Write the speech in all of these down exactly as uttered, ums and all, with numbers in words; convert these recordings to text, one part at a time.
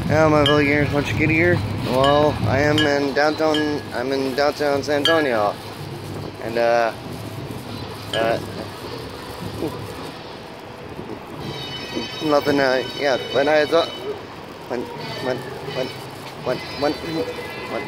Hello, my fellow gamers, Punch Kitty here. Well, I am in downtown. I'm in downtown San Antonio, and uh, uh, nothing. Uh, yeah, when I was, when, when, when, when, when, when,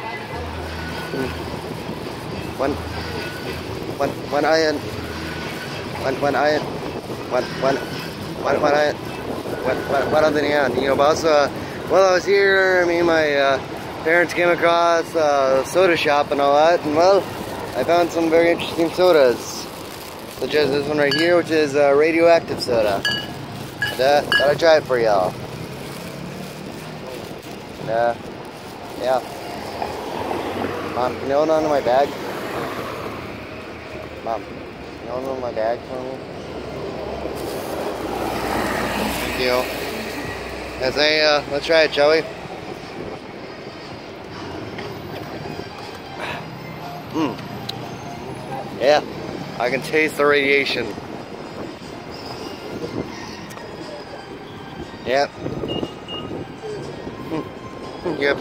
when, when, when I, when, when I, when, when, when, when I, when, when, when I'm in, you know, but also. Well, I was here, me and my uh, parents came across uh, a soda shop and all that, and well, I found some very interesting sodas, such as this one right here, which is uh, radioactive soda. And, uh, thought I'd try it for y'all. And, uh, yeah. Mom, can you hold on to my bag? Mom, can you hold on to my bag for me? Thank you. Let's say, uh, let's try it, shall we? Mmm. Yeah, I can taste the radiation. Yep. Mm. Yep.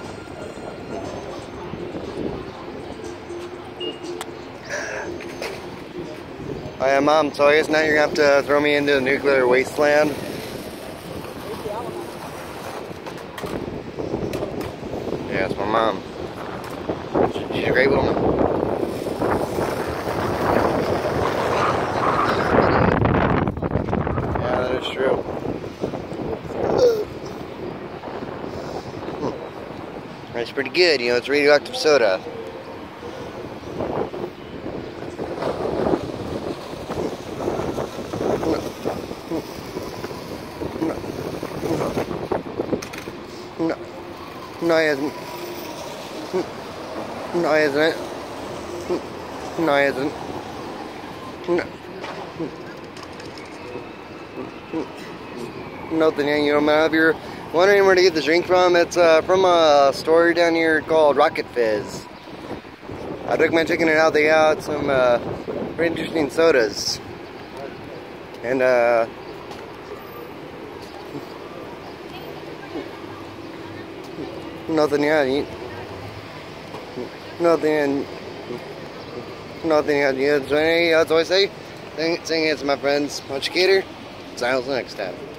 Oh yeah, Mom, so I guess now you're gonna have to throw me into the nuclear wasteland. Yeah, it's my mom. She's a great woman. Yeah, that is true. Hmm. That's pretty good, you know, it's radioactive soda. No, no, no, it isn't. No, it isn't. No, it isn't. No. Nothing, you know, man. If you're wondering where to get the drink from, it's uh, from a store down here called Rocket Fizz. I'd recommend checking it out. They got some uh, very interesting sodas. And, uh, nothing, yeah. Nothing, nothing, yeah. That's what I say. Sing it, my friends. Punch Gator. See you next time.